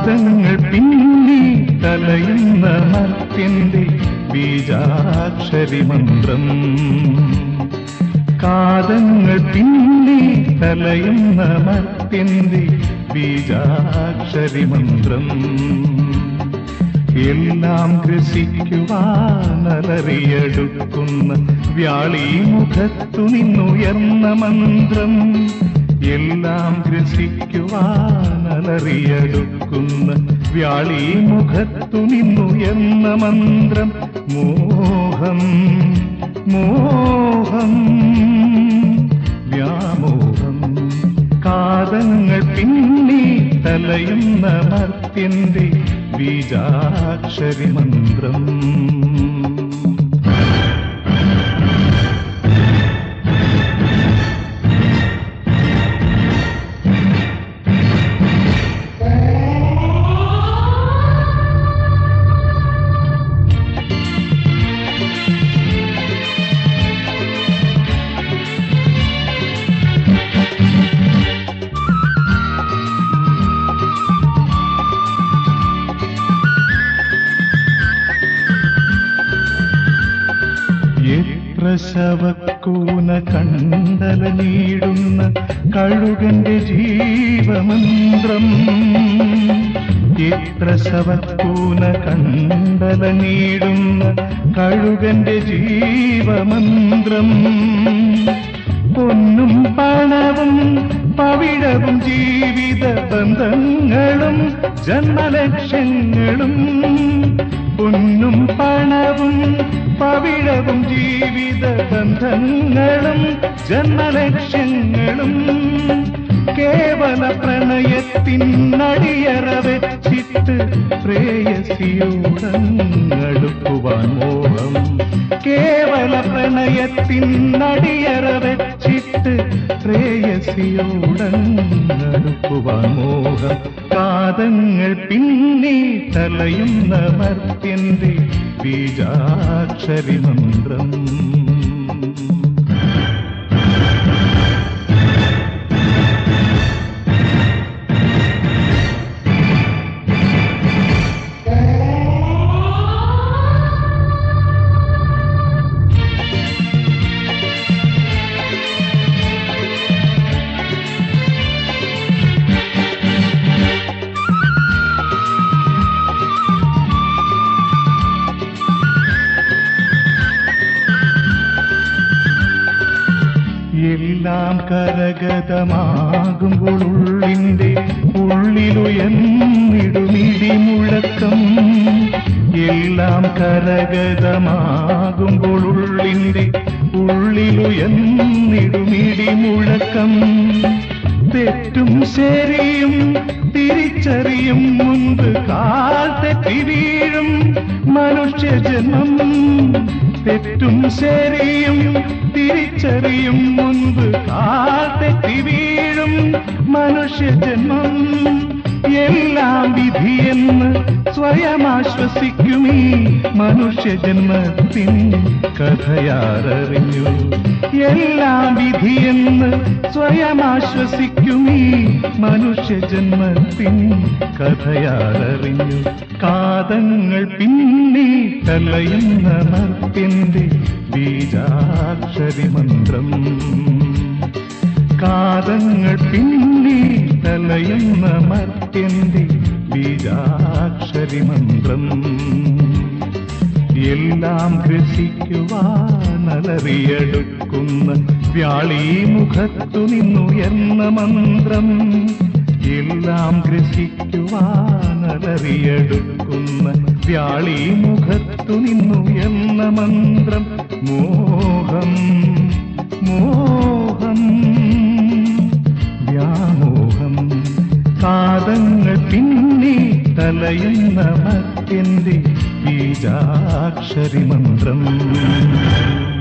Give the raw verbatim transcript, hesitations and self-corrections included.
കാതങ്ങൾ പിന്നി തലയുന്ന മർത്യന്റെ ബീജാക്ഷരി മന്ത്രം. കാതങ്ങൾ പിന്നി തലയുന്ന മർത്യന്റെ ബീജാക്ഷരി മന്ത്രം. എല്ലാം ഗ്രസിക്കുവാനലറിയെടുക്കുന്ന വ്യാളി മുഖത്തു നിന്നുയർന്ന മന്ത്രം. എല്ലാം ഗ്രസിക്കുവാനലറിയെടുക്കുന്ന വ്യാളി മുഖത്തു നിന്നുയർന്ന മന്ത്രം. മോഹം മോഹം വ്യാമോഹം. കാതങ്ങൾ പിന്നി തലയുന്ന മർത്യന്റെ ബീജാക്ഷരി മന്ത്രം. ശവക്കൂന കണ്ടല നീടുന്ന കഴുകന്റെ ജീവമന്ത്രം. എത്ര ശവക്കൂന കണ്ടല നീടുന്ന കഴുകന്റെ ജീവമന്ത്രം. പൊന്നും പണവും പവിഴവും ജീവിത ബന്ധങ്ങളും ജന്മലക്ഷ്യങ്ങളും. പൊന്നും പണവും പവിഴവും ജീവിത ബന്ധങ്ങളും ജന്മലക്ഷ്യങ്ങളും. കേവല പ്രണയത്തിനടിയറ വെച്ചിട്ട് പ്രേയസിയോടടുക്കുവാൻ മോഹം. കേവല പ്രണയത്തിനടിയറ വെച്ചിട്ട് പ്രേയസിയോടടുക്കുവാൻ മോഹം. കാതങ്ങൾ പിന്നി തലയുന്ന മർത്യന്റെ ബീജാക്ഷരി മന്ത്രം. എല്ലാം കരഗതമാകുമ്പോൾ ഉള്ളിന്റെ ഉള്ളിലുയർന്നിടുമിടി മുഴക്കം. എല്ലാം കരഗതമാകുമ്പോൾ ഉള്ളിന്റെ ഉള്ളിലുയർന്നിടുമിടി മുഴക്കം. തെറ്റും ശരിയും തിരിച്ചറിയും മുൻപ് കാൽ തെറ്റി വീഴും മനുഷ്യജന്മം. തെറ്റും ശരിയും തിരിച്ചറിയും മുൻപ് കാൽ തെറ്റി വീഴും മനുഷ്യജന്മം. എല്ലാം വിധിയെന്ന് സ്വയം ആശ്വസിക്കുമീ മനുഷ്യജന്മത്തിൻ കഥയാരറിഞ്ഞു. എല്ലാം വിധിയെന്ന് സ്വയം ആശ്വസിക്കുമീ മനുഷ്യജന്മത്തിൻ കഥയാരറിഞ്ഞു. കാതങ്ങൾ പിന്നി തലയുന്ന മർത്യന്റെ ബീജാക്ഷരി മന്ത്രം. കാതങ്ങൾ പിന്നി തലയുന്ന മർത്യന്റെ ബീജാക്ഷരി മന്ത്രം. എല്ലാം ഗ്രസിക്കുവാനലറിയെടുക്കുന്ന വ്യാളി മുഖത്തു നിന്നുയർന്ന മന്ത്രം. എല്ലാം ഗ്രസിക്കുവാനലറിയെടുക്കുന്ന വ്യാളി മുഖത്തു നിന്നുയർന്ന മന്ത്രം. മോഹം മോഹം വ്യാമോഹം. കാതങ്ങൾ പിന്നി തലയുന്ന മർത്യന്റെ ബീജാക്ഷരി മന്ത്രം.